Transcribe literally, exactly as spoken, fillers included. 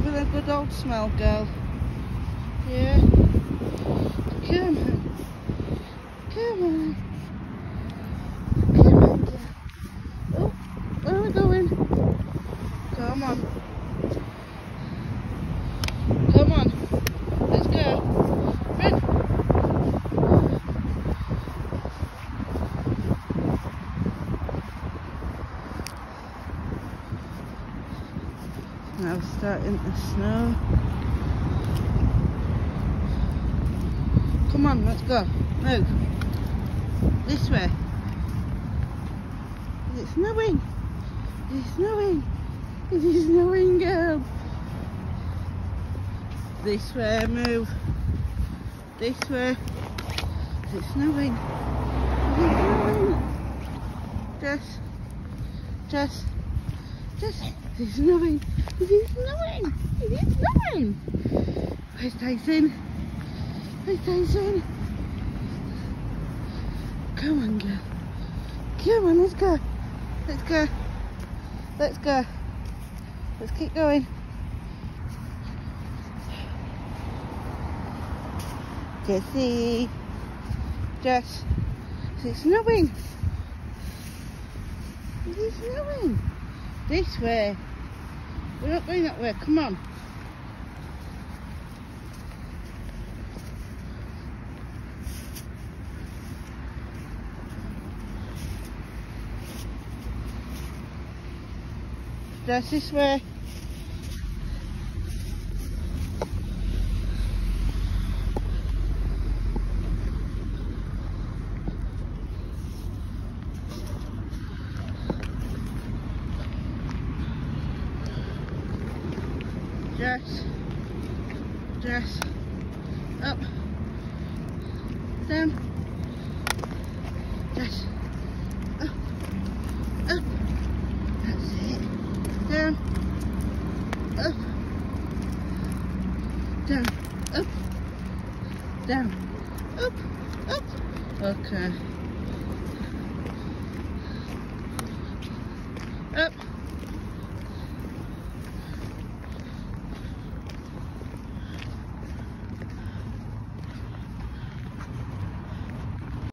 Give it a good old smell, girl. Yeah. Come on. Come on. Come on, girl. Oh, where are we going? Come on. Come on. Let's go. Run. Now we're starting the snow. Come on, let's go. Move. This way. Is it snowing? Is it snowing? Is it snowing, girl? This way, move. This way. Is it snowing? Is it snowing? Jess. Jess. Jess. Is it snowing? Is it snowing? Is it snowing? Where's Tyson? Where's Tyson? Come on, girl. Come on, let's go. Let's go. Let's go. Let's keep going. Jessie. Jess. Is it snowing? Is it snowing? This way. We're not going that way. Come on. Just this way. Jess, Jess, up, down, Jess, up, up, that's it, down, up, down, up, down, up, up, okay, up.